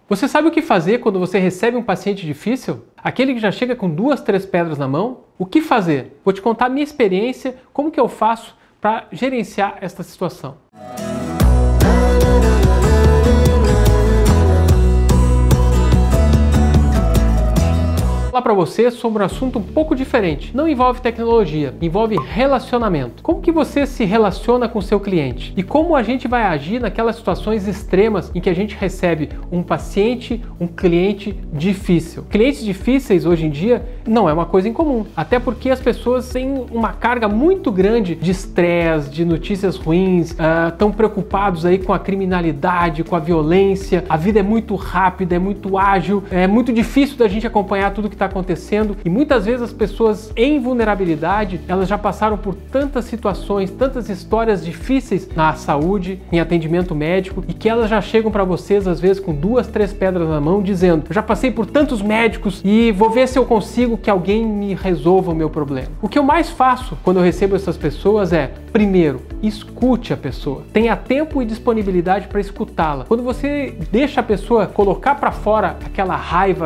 Você sabe o que fazer quando você recebe um paciente difícil? Aquele que já chega com 2, 3 pedras na mão? O que fazer? Vou te contar a minha experiência, como que eu faço para gerenciar esta situação. Falar para você sobre um assunto um pouco diferente. Não envolve tecnologia, envolve relacionamento. Como que você se relaciona com o seu cliente? E como a gente vai agir naquelas situações extremas em que a gente recebe um paciente, um cliente difícil. Clientes difíceis hoje em dia não é uma coisa incomum, até porque as pessoas têm uma carga muito grande de estresse, de notícias ruins, estão preocupados aí com a criminalidade, com a violência. A vida é muito rápida, é muito ágil, é muito difícil da gente acompanhar tudo que está acontecendo e muitas vezes as pessoas em vulnerabilidade, elas já passaram por tantas situações, tantas histórias difíceis na saúde, em atendimento médico, e que elas já chegam para vocês às vezes com 2, 3 pedras na mão dizendo: eu já passei por tantos médicos e vou ver se eu consigo que alguém me resolva o meu problema. O que eu mais faço quando eu recebo essas pessoas é, primeiro, escute a pessoa. Tenha tempo e disponibilidade para escutá-la. Quando você deixa a pessoa colocar para fora aquela raiva,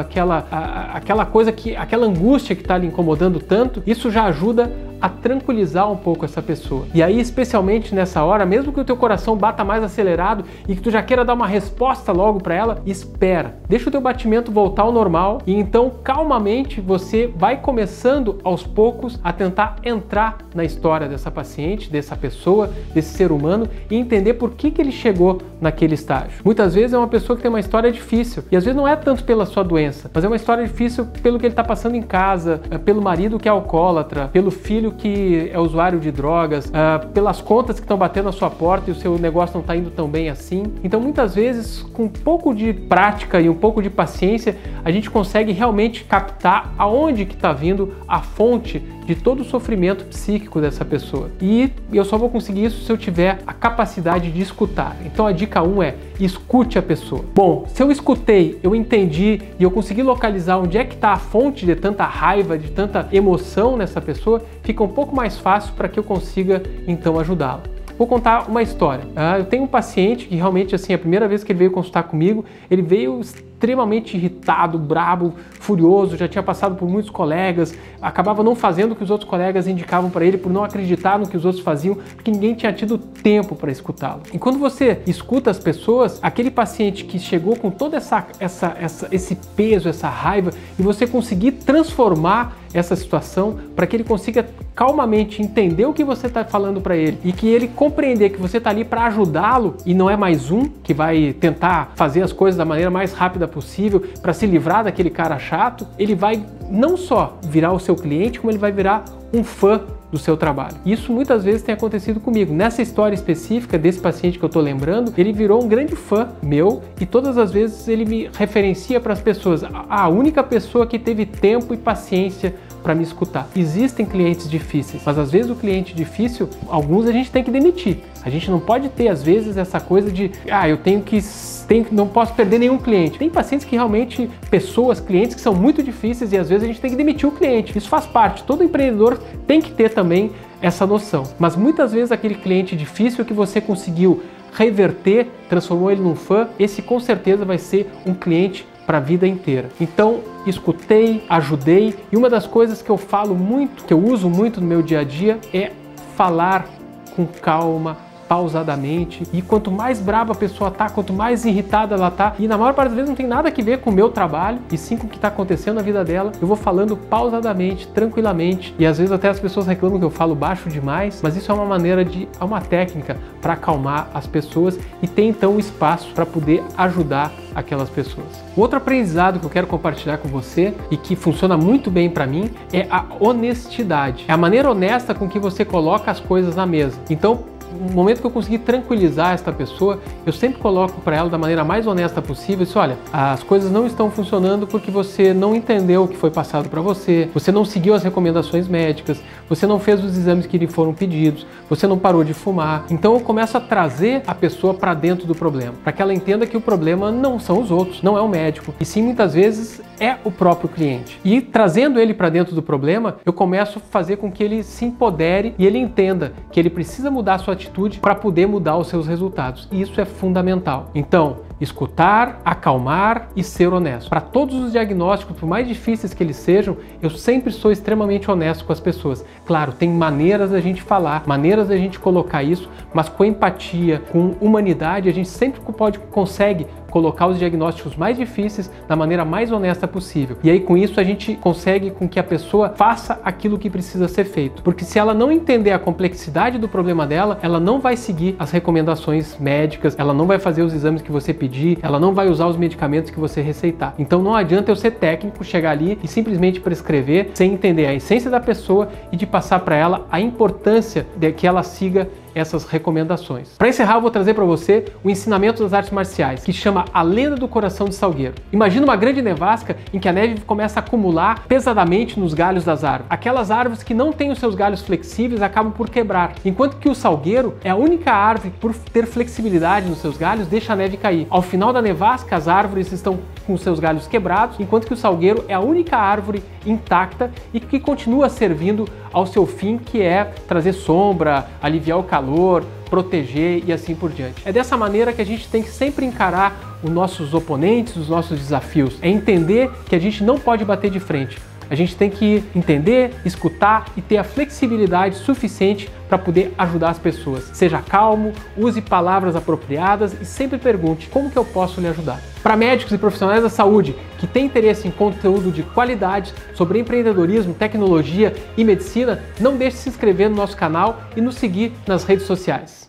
aquela coisa, aquela angústia que está lhe incomodando tanto, isso já ajuda a tranquilizar um pouco essa pessoa. E aí, especialmente nessa hora, mesmo que o teu coração bata mais acelerado e que tu já queira dar uma resposta logo para ela, espera. Deixa o teu batimento voltar ao normal e então, calmamente, você vai começando aos poucos a tentar entrar na história dessa paciente, dessa pessoa, desse ser humano e entender por que ele chegou naquele estágio. Muitas vezes é uma pessoa que tem uma história difícil e às vezes não é tanto pela sua doença, mas é uma história difícil pelo que ele está passando em casa, pelo marido que é alcoólatra, pelo filho que é usuário de drogas, pelas contas que estão batendo na sua porta e o seu negócio não está indo tão bem assim. Então, muitas vezes, com um pouco de prática e um pouco de paciência, a gente consegue realmente captar aonde que está vindo a fonte de todo o sofrimento psíquico dessa pessoa. E eu só vou conseguir isso se eu tiver a capacidade de escutar. Então a dica 1 é: escute a pessoa. Bom, se eu escutei, eu entendi e eu consegui localizar onde é que está a fonte de tanta raiva, de tanta emoção nessa pessoa, fica um pouco mais fácil para que eu consiga então ajudá-la. Vou contar uma história. Eu tenho um paciente que realmente, assim, a primeira vez que ele veio consultar comigo, ele veio extremamente irritado, brabo, furioso, já tinha passado por muitos colegas, acabava não fazendo o que os outros colegas indicavam para ele por não acreditar no que os outros faziam, porque ninguém tinha tido tempo para escutá-lo. E quando você escuta as pessoas, aquele paciente que chegou com todo esse peso, essa raiva, e você conseguir transformar essa situação para que ele consiga calmamente entender o que você está falando para ele e que ele compreender que você está ali para ajudá-lo e não é mais um que vai tentar fazer as coisas da maneira mais rápida possível para se livrar daquele cara chato, ele vai não só virar o seu cliente, como ele vai virar um fã do seu trabalho. Isso muitas vezes tem acontecido comigo. Nessa história específica desse paciente que eu estou lembrando, ele virou um grande fã meu e todas as vezes ele me referencia para as pessoas, a única pessoa que teve tempo e paciência para me escutar. Existem clientes difíceis, mas às vezes o cliente difícil, alguns a gente tem que demitir. A gente não pode ter às vezes essa coisa de não posso perder nenhum cliente. Tem pacientes que realmente, clientes que são muito difíceis e às vezes a gente tem que demitir o cliente. Isso faz parte. Todo empreendedor tem que ter também essa noção. Mas muitas vezes aquele cliente difícil que você conseguiu reverter, transformou ele num fã, esse com certeza vai ser um cliente para a vida inteira. Então, escutei, ajudei, e uma das coisas que eu falo muito, que eu uso muito no meu dia a dia, é falar com calma, pausadamente, e quanto mais brava a pessoa tá, quanto mais irritada ela tá, e na maior parte das vezes não tem nada a ver com o meu trabalho, e sim com o que está acontecendo na vida dela, eu vou falando pausadamente, tranquilamente, e às vezes até as pessoas reclamam que eu falo baixo demais, mas isso é uma técnica para acalmar as pessoas e ter então espaço para poder ajudar aquelas pessoas. Outro aprendizado que eu quero compartilhar com você e que funciona muito bem para mim é a honestidade. É a maneira honesta com que você coloca as coisas na mesa. Então, no momento que eu consegui tranquilizar esta pessoa, eu sempre coloco para ela da maneira mais honesta possível, isso, olha, as coisas não estão funcionando porque você não entendeu o que foi passado para você não seguiu as recomendações médicas, você não fez os exames que lhe foram pedidos, você não parou de fumar. Então eu começo a trazer a pessoa para dentro do problema, para que ela entenda que o problema não são os outros, não é o médico, e sim muitas vezes é o próprio cliente. E trazendo ele para dentro do problema, eu começo a fazer com que ele se empodere e ele entenda que ele precisa mudar a sua atitude para poder mudar os seus resultados. E isso é fundamental. Então, escutar, acalmar e ser honesto. Para todos os diagnósticos, por mais difíceis que eles sejam, eu sempre sou extremamente honesto com as pessoas. Claro, tem maneiras da gente falar, maneiras da gente colocar isso, mas com empatia, com humanidade, a gente sempre consegue colocar os diagnósticos mais difíceis da maneira mais honesta possível. E aí com isso a gente consegue com que a pessoa faça aquilo que precisa ser feito. Porque se ela não entender a complexidade do problema dela, ela não vai seguir as recomendações médicas, ela não vai fazer os exames que você pedir, ela não vai usar os medicamentos que você receitar. Então não adianta eu ser técnico, chegar ali e simplesmente prescrever sem entender a essência da pessoa e de passar para ela a importância de que ela siga essas recomendações. Para encerrar, eu vou trazer para você o ensinamento das artes marciais, que chama A Lenda do Coração de Salgueiro. Imagina uma grande nevasca em que a neve começa a acumular pesadamente nos galhos das árvores. Aquelas árvores que não têm os seus galhos flexíveis acabam por quebrar, enquanto que o salgueiro é a única árvore que, por ter flexibilidade nos seus galhos, deixa a neve cair. Ao final da nevasca, as árvores estão com seus galhos quebrados, enquanto que o salgueiro é a única árvore intacta e que continua servindo ao seu fim, que é trazer sombra, aliviar o calor, proteger e assim por diante. É dessa maneira que a gente tem que sempre encarar os nossos oponentes, os nossos desafios. É entender que a gente não pode bater de frente. A gente tem que entender, escutar e ter a flexibilidade suficiente para poder ajudar as pessoas. Seja calmo, use palavras apropriadas e sempre pergunte como que eu posso lhe ajudar. Para médicos e profissionais da saúde que têm interesse em conteúdo de qualidade sobre empreendedorismo, tecnologia e medicina, não deixe de se inscrever no nosso canal e nos seguir nas redes sociais.